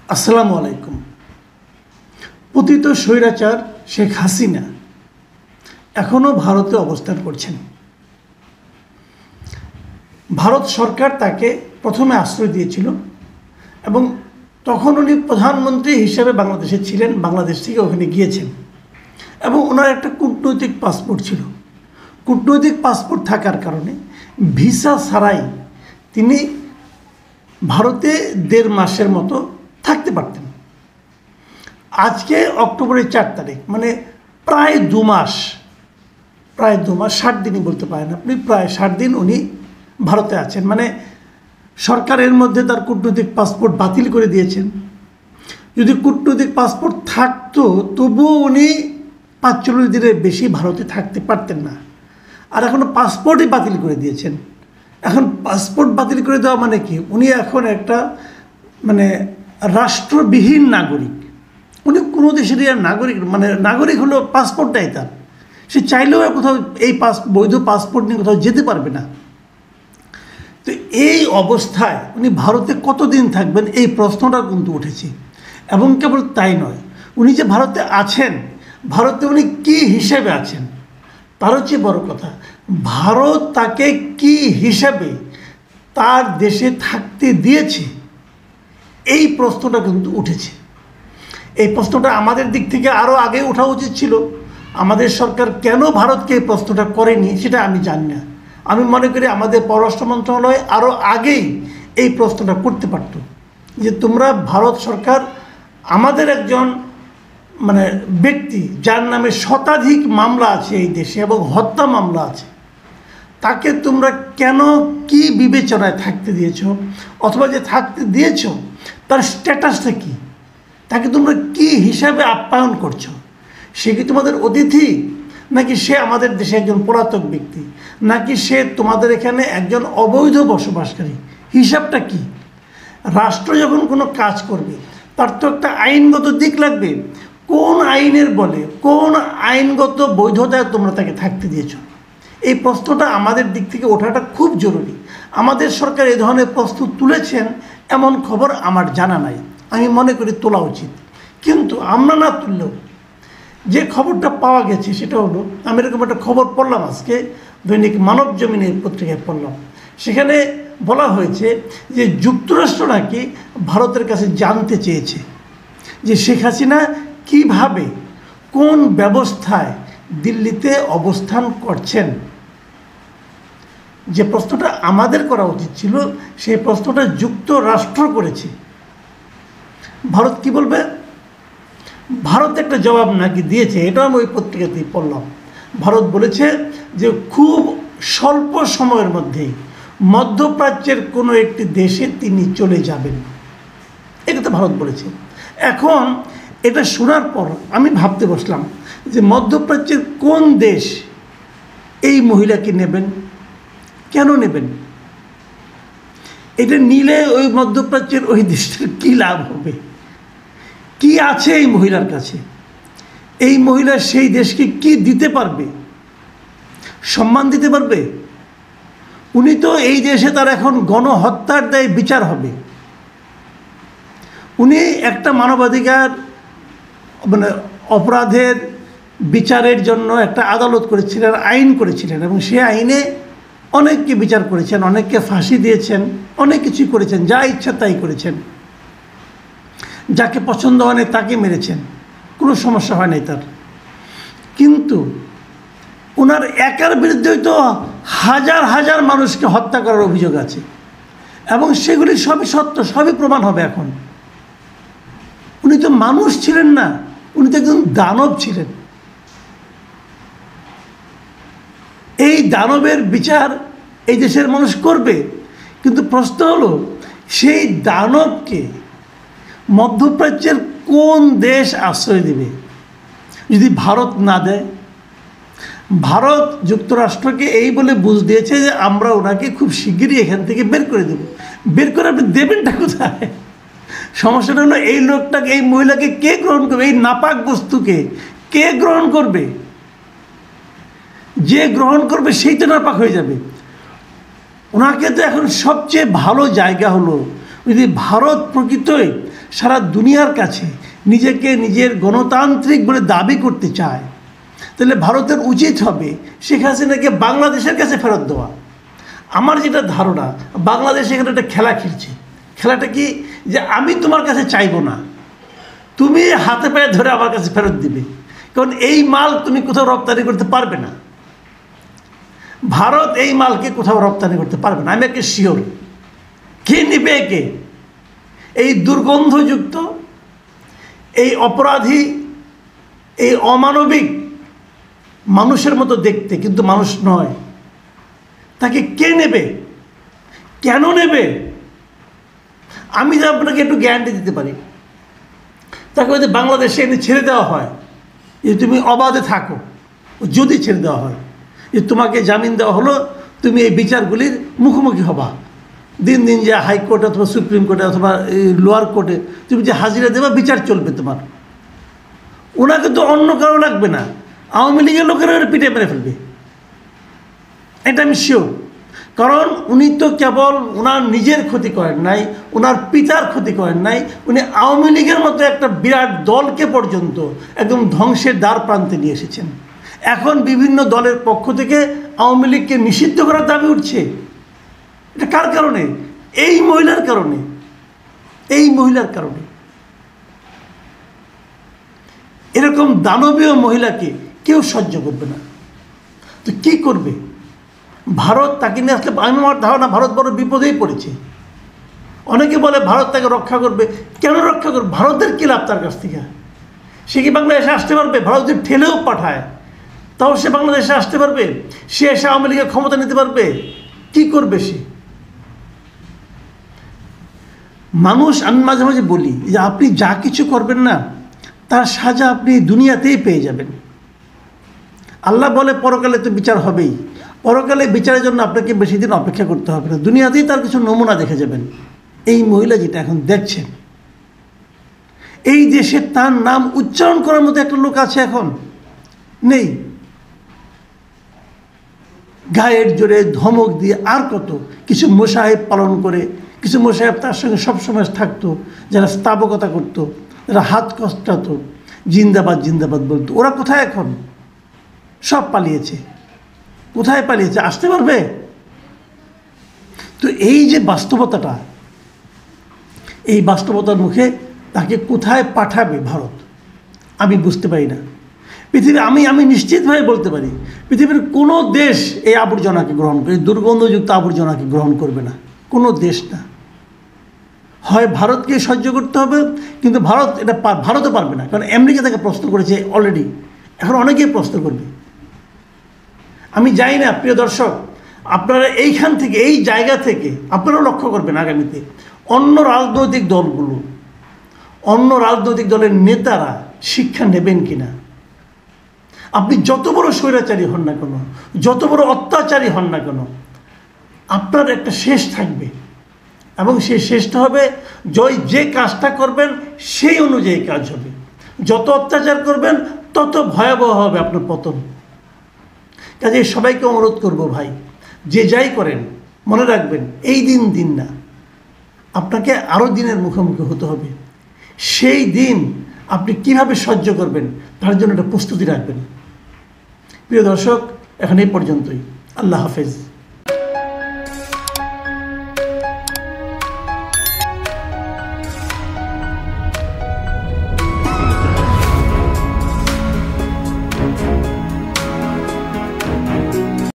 আসসালামু আলাইকুম। পতিত স্বৈরাচার শেখ হাসিনা এখনও ভারতে অবস্থান করছেন। ভারত সরকার তাকে প্রথমে আশ্রয় দিয়েছিল এবং তখন উনি প্রধানমন্ত্রী হিসেবে বাংলাদেশে ছিলেন, বাংলাদেশ থেকে ওখানে গিয়েছেন এবং ওনার একটা কূটনৈতিক পাসপোর্ট ছিল। কূটনৈতিক পাসপোর্ট থাকার কারণে ভিসা ছাড়াই তিনি ভারতে 1.5 মাসের মতো থাকতে পারতেন। আজকে অক্টোবরের 4 তারিখ, মানে প্রায় 2 মাস, 60 দিনই বলতে পারেন আপনি, প্রায় 60 দিন উনি ভারতে আছেন। মানে সরকারের মধ্যে তার কূটনৈতিক পাসপোর্ট বাতিল করে দিয়েছেন। যদি কূটনৈতিক পাসপোর্ট থাকতো তবুও উনি 45 দিনের বেশি ভারতে থাকতে পারতেন না। আর এখনও পাসপোর্টই বাতিল করে দিয়েছেন। এখন পাসপোর্ট বাতিল করে দেওয়া মানে কি, উনি এখন একটা রাষ্ট্রবিহীন নাগরিক। উনি কোনো দেশেরই আর নাগরিক হলেও পাসপোর্ট নেই তার। সে চাইলেও কোথাও এই বৈধ পাসপোর্ট নিয়ে কোথাও যেতে পারবে না। তো এই অবস্থায় উনি ভারতে কতদিন থাকবেন, এই প্রশ্নটা কিন্তু উঠেছে। এবং কেবল তাই নয়, উনি যে ভারতে আছেন, ভারতে উনি কী হিসেবে আছেন তার হচ্ছে বড় কথা। ভারত তাকে কি হিসাবে তার দেশে থাকতে দিয়েছে, এই প্রশ্নটা কিন্তু উঠেছে। এই প্রশ্নটা আমাদের দিক থেকে আরও আগে ওঠা উচিত ছিল। আমাদের সরকার কেন ভারতকে এই প্রশ্নটা করেনি সেটা আমি জানি না। আমি মনে করি আমাদের পররাষ্ট্র মন্ত্রণালয় আরও আগেই এই প্রশ্নটা করতে পারত যে তোমরা ভারত সরকার আমাদের একজন ব্যক্তি যার নামে শতাধিক মামলা আছে এই দেশে এবং হত্যা মামলা আছে, তাকে তোমরা কেন কি বিবেচনায় থাকতে দিয়েছ, অথবা যে থাকতে দিয়েছ তার স্ট্যাটাসটা কি, তাকে তোমরা কি হিসাবে আপ্যায়ন করছো? সে কি তোমাদের অতিথি, নাকি সে আমাদের দেশে একজন পলাতক ব্যক্তি, নাকি সে তোমাদের এখানে একজন অবৈধ বসবাসকারী? হিসাবটা কি? রাষ্ট্র যখন কোনো কাজ করবে তার তো একটা আইনগত দিক লাগবে। কোন আইনের বলে, কোন আইনগত বৈধতায় তোমরা তাকে থাকতে দিয়েছ? এই প্রশ্নটা আমাদের দিক থেকে ওঠাটা খুব জরুরি। আমাদের সরকার এই ধরনের প্রশ্ন তুলেছেন এমন খবর আমার জানা নাই। আমি মনে করি তোলা উচিত, কিন্তু আমরা না তুললেও যে খবরটা পাওয়া গেছে সেটা হলো, আমি এরকম একটা খবর পড়লাম আজকে দৈনিক মানব জমিনের পত্রিকায় পড়লাম। সেখানে বলা হয়েছে যে যুক্তরাষ্ট্র নাকি ভারতের কাছে জানতে চেয়েছে যে শেখ হাসিনা কীভাবে, কোন ব্যবস্থায় দিল্লিতে অবস্থান করছেন। যে প্রশ্নটা আমাদের করা উচিত ছিল সেই প্রশ্নটা যুক্তরাষ্ট্র করেছে। ভারত কি বলবে? ভারত একটা জবাব নাকি দিয়েছে, এটা আমি ওই পত্রিকাতেই পড়লাম। ভারত বলেছে যে খুব স্বল্প সময়ের মধ্যেই মধ্যপ্রাচ্যের কোনো একটি দেশে তিনি চলে যাবেন, এটা তো ভারত বলেছে। এখন এটা শোনার পর আমি ভাবতে বসলাম যে মধ্যপ্রাচ্যের কোন দেশ এই মহিলাকে নেবেন, কেন নেবেন? এটা নিলে ওই মধ্যপ্রাচ্যের ওই দেশটার কী লাভ হবে? কি আছে এই মহিলার কাছে? এই মহিলা সেই দেশকে কি দিতে পারবে? সম্মান দিতে পারবে? উনি তো এই দেশে তার এখন গণহত্যার দায়ে বিচার হবে। উনি একটা মানবাধিকার অপরাধের বিচারের জন্য একটা আদালত করেছিলেন, আইন করেছিলেন, এবং সে আইনে অনেককে বিচার করেছেন, অনেককে ফাঁসি দিয়েছেন, অনেক কিছুই করেছেন, যা ইচ্ছা তাই করেছেন। যাকে পছন্দ হয় না তাকে মেরেছেন, কোনো সমস্যা হয় নাই তার। কিন্তু ওনার একার বিরুদ্ধেই তো হাজার হাজার মানুষকে হত্যা করার অভিযোগ আছে, এবং সেগুলি সবই সত্য, সবই প্রমাণ হবে। এখন উনি তো মানুষ ছিলেন না, উনি তো একজন দানব ছিলেন। এই দানবের বিচার এই দেশের মানুষ করবে, কিন্তু প্রশ্ন হলো সেই দানবকে মধ্যপ্রাচ্যের কোন দেশ আশ্রয় দেবে যদি ভারত না দেয়? ভারত যুক্তরাষ্ট্রকে এই বলে বুঝ দিয়েছে যে আমরা ওনাকে খুব শিগগিরই এখান থেকে বের করে দেব। বের করে আপনি দেবেনটা কোথায়? সমস্যাটা হলো এই লোকটাকে, এই মহিলাকে কে গ্রহণ করবে? এই নাপাক বস্তুকে কে গ্রহণ করবে? যে গ্রহণ করবে সেই তো নাপাক হয়ে যাবে। ওনাকে তো এখন সবচেয়ে ভালো জায়গা হলো যদি ভারত প্রকৃতই সারা দুনিয়ার কাছে নিজেকে নিজের গণতান্ত্রিক বলে দাবি করতে চায়, তাহলে ভারতের উচিত হবে শেখ হাসিনাকে বাংলাদেশের কাছে ফেরত দেওয়া। আমার যেটা ধারণা, বাংলাদেশ এখানে একটা খেলা খেলছে। খেলাটা কি, যে আমি তোমার কাছে চাইবো না, তুমি হাতে পায়ে ধরে আমার কাছে ফেরত দিবে, কারণ এই মাল তুমি কোথাও রপ্তানি করতে পারবে না। ভারত এই মালকে কোথাও রপ্তানি করতে পারবে না, আমি একে শিওর। কে নিবে একে? এই দুর্গন্ধযুক্ত, এই অপরাধী, এই অমানবিক মানুষের মতো দেখতে কিন্তু মানুষ নয়, তাকে কে নেবে? কেন নেবে? আমি যে আপনাকে একটু গ্যারান্টি দিতে পারি, তাকে যদি বাংলাদেশে এনে ছেড়ে দেওয়া হয়, যে তুমি অবাধে থাকো, যদি ছেড়ে দেওয়া হয়, যে তোমাকে জামিন দেওয়া হলো, তুমি এই বিচারগুলির মুখোমুখি হবা, দিন দিন যে হাইকোর্টে অথবা সুপ্রিম কোর্টে অথবা লোয়ার কোর্টে তুমি যে হাজিরা দেবা, বিচার চলবে তোমার। ওনাকে তো অন্য কারো লাগবে না, আওয়ামী লীগের লোকেরা পিঠে মেরে ফেলবে, এটা আমি শিওর। কারণ উনি তো কেবল ওনার নিজের ক্ষতি করেন নাই, ওনার পিতার ক্ষতি করেন নাই, উনি আওয়ামী লীগের মতো একটা বিরাট দলকে পর্যন্ত একদম ধ্বংসের দ্বার প্রান্তে নিয়ে এসেছেন। এখন বিভিন্ন দলের পক্ষ থেকে আওয়ামী লীগকে নিষিদ্ধ করার দাবি উঠছে। এটা কার কারণে? এই মহিলার কারণে, এই মহিলার কারণে। এরকম দানবীয় মহিলাকে কেউ সহ্য করবে না। তো কী করবে ভারত? তাকে নিয়ে আসলে আমার ধারণা ভারত বড় বিপদেই পড়েছে। অনেকে বলে ভারত তাকে রক্ষা করবে। কেন রক্ষা করবে? ভারতের কী লাভ তার কাছ থেকে? সে কি বাংলাদেশে আসতে পারবে? ভারত যদি ঠেলেও পাঠায় তাও সে বাংলাদেশে আসতে পারবে? সে এসে আওয়ামী লীগের ক্ষমতা নিতে পারবে? কি করবে সে? মানুষ, আমি মাঝে মাঝে বলি যে আপনি যা কিছু করবেন না, তার সাজা আপনি দুনিয়াতেই পেয়ে যাবেন। আল্লাহ বলে পরকালে তো বিচার হবেই, পরকালে বিচারের জন্য আপনাকে বেশি দিন অপেক্ষা করতে হবে না, দুনিয়াতেই তার কিছু নমুনা দেখে যাবেন। এই মহিলা যেটা এখন দেখছেন, এই দেশে তার নাম উচ্চারণ করার মতো একটা লোক আছে এখন? নেই। গায়ের জোরে ধমক দিয়ে আর কত কিছু মোসাহেব পালন করে, কিছু মোসাহেব তার সঙ্গে সবসময় থাকতো, যারা স্থাবকতা করতো, যারা হাত কষ্টাতো, জিন্দাবাদ জিন্দাবাদ বলতো, ওরা কোথায় এখন? সব পালিয়েছে। কোথায় পালিয়েছে? আসতে পারবে? তো এই যে বাস্তবতাটা, এই বাস্তবতার মুখে তাকে কোথায় পাঠাবে ভারত, আমি বুঝতে পারি না। পৃথিবী, আমি নিশ্চিতভাবে বলতে পারি, পৃথিবীর কোনো দেশ এই আবর্জনাকে গ্রহণ করে, দুর্গন্ধযুক্ত আবর্জনাকে গ্রহণ করবে না, কোনো দেশ না। হয় ভারতকে সহ্য করতে হবে, কিন্তু ভারতও পারবে না, কারণ আমেরিকা তাকে প্রশ্ন করেছে অলরেডি, এখন অনেকেই প্রশ্ন করবে। আমি জানি না প্রিয় দর্শক, আপনারা এইখান থেকে, এই জায়গা থেকে আপনারাও লক্ষ্য করবেন আগামীতে অন্য রাজনৈতিক দলগুলো, অন্য রাজনৈতিক দলের নেতারা শিক্ষা নেবেন কিনা। আপনি যত বড় স্বৈরাচারী হন না কেন, যত বড় অত্যাচারী হন না কেন, আপনার একটা শেষ থাকবে, এবং সেই শেষটা হবে যে কাজটা করবেন সেই অনুযায়ী কাজ হবে। যত অত্যাচার করবেন তত ভয়াবহ হবে আপনার পতন। কাজে সবাইকে অনুরোধ করব, ভাই যে যাই করেন মনে রাখবেন এই দিন না, আপনাকে আরও দিনের মুখোমুখি হতে হবে। সেই দিন আপনি কিভাবে সহ্য করবেন তার জন্য একটা প্রস্তুতি রাখবেন। প্রিয় দর্শক, এখন এই পর্যন্তই। আল্লাহ হাফেজ।